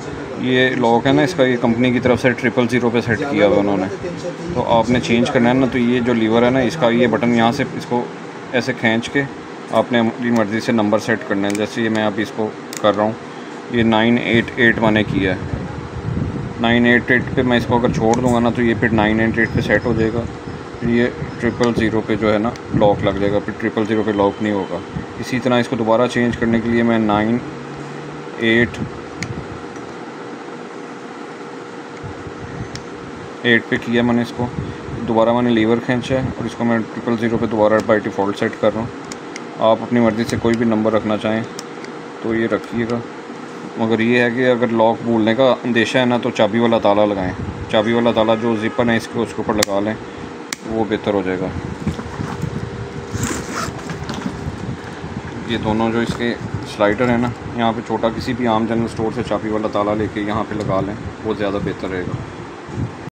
ये लॉक है ना इसका, ये कंपनी की तरफ से 000 पे सेट किया हुआ उन्होंने। तो आपने चेंज करना है ना, तो ये जो लीवर है ना इसका, ये बटन यहाँ से इसको ऐसे खींच के आपने अपनी मर्ज़ी से नंबर सेट करना है। जैसे ये मैं अभी इसको कर रहा हूँ, ये 988 मैंने किया है। 988 पे मैं इसको अगर छोड़ दूँगा ना तो ये फिर 988 पे सेट हो जाएगा। फिर ये 000 पे जो है ना लॉक लग जाएगा, फिर 000 पे लॉक नहीं होगा। इसी तरह इसको दोबारा चेंज करने के लिए मैं 988 पे किया मैंने इसको, दोबारा मैंने लीवर खींचा है और इसको मैं 000 पे दोबारा बाय डिफ़ॉल्ट सेट कर रहा हूँ। आप अपनी मर्ज़ी से कोई भी नंबर रखना चाहें तो ये रखिएगा, मगर ये है कि अगर लॉक भूलने का अंदेशा है ना तो चाबी वाला ताला लगाएं। चाबी वाला ताला जो ज़िपर है इसके उसके ऊपर लगा लें, वो बेहतर हो जाएगा। ये दोनों जो इसके स्लाइडर है ना, यहाँ पे छोटा किसी भी आम जनरल स्टोर से चाबी वाला ताला लेके यहाँ पे लगा लें, वो ज़्यादा बेहतर रहेगा।